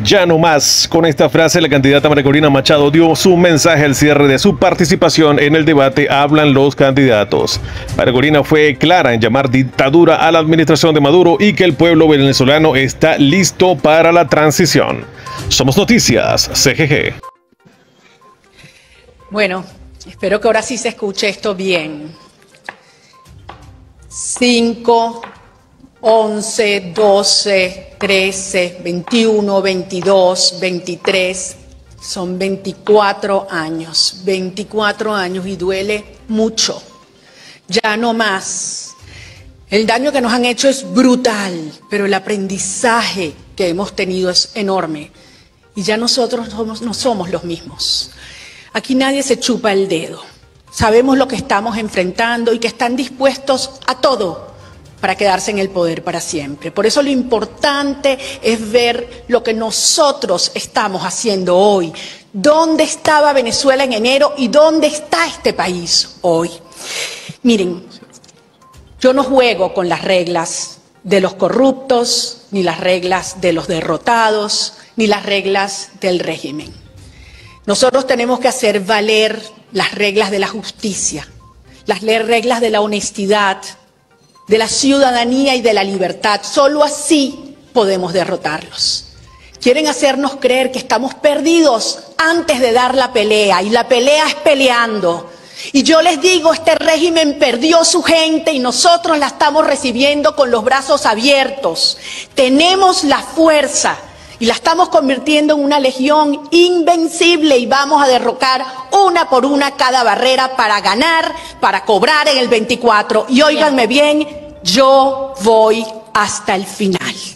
Ya no más. Con esta frase, la candidata María Corina Machado dio su mensaje al cierre de su participación en el debate Hablan los candidatos. María Corina fue clara en llamar dictadura a la administración de Maduro y que el pueblo venezolano está listo para la transición. Somos Noticias, CGG. Bueno, espero que ahora sí se escuche esto bien. 5, 11, 12, 13, 21, 22, 23, son 24 años y duele mucho. Ya no más. El daño que nos han hecho es brutal, pero el aprendizaje que hemos tenido es enorme. Y ya nosotros no somos los mismos. Aquí nadie se chupa el dedo. Sabemos lo que estamos enfrentando y que están dispuestos a todo para quedarse en el poder para siempre. Por eso lo importante es ver lo que nosotros estamos haciendo hoy. ¿Dónde estaba Venezuela en enero y dónde está este país hoy? Miren, yo no juego con las reglas de los corruptos, ni las reglas de los derrotados, ni las reglas del régimen. Nosotros tenemos que hacer valer las reglas de la justicia, las reglas de la honestidad, de la ciudadanía y de la libertad. Solo así podemos derrotarlos. Quieren hacernos creer que estamos perdidos antes de dar la pelea, y la pelea es peleando. Y yo les digo, este régimen perdió su gente y nosotros la estamos recibiendo con los brazos abiertos. Tenemos la fuerza y la estamos convirtiendo en una legión invencible y vamos a derrocar una por una cada barrera para ganar, para cobrar en el 24. Y óiganme bien, yo voy hasta el final.